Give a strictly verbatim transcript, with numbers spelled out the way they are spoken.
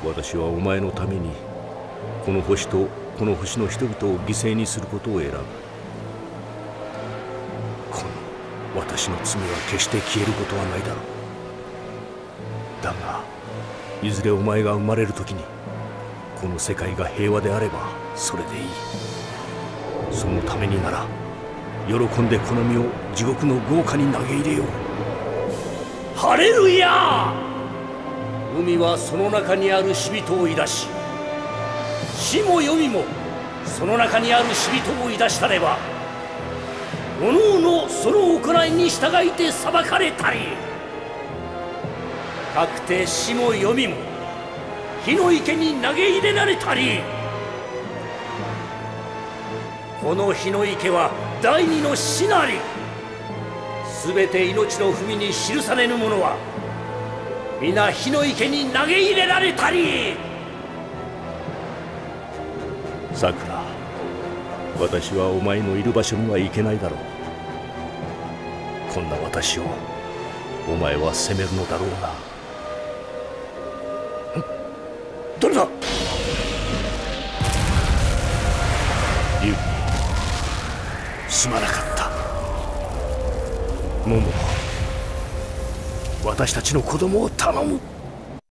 私はお前のためにこの星とこの星の人々を犠牲にすることを選ぶ。この私の罪は決して消えることはないだろう。だがいずれお前が生まれる時にこの世界が平和であればそれでいい。そのためになら喜んでこの身を地獄の豪華に投げ入れよう。ハレルヤー。海はその中にある死人をいだし、死も読みもその中にある死人をいだしたれば、おのおのその行いに従いて裁かれたり、かくて死も読みも火の池に投げ入れられたり。この火の池は第二の死なり。すべて命の文に記されぬ者は皆火の池に投げ入れられたり。さくら、私はお前のいる場所には行けないだろう。こんな私をお前は責めるのだろうな。誰だ。リュウ、すまなかった。モモ、私たちの子供を頼む。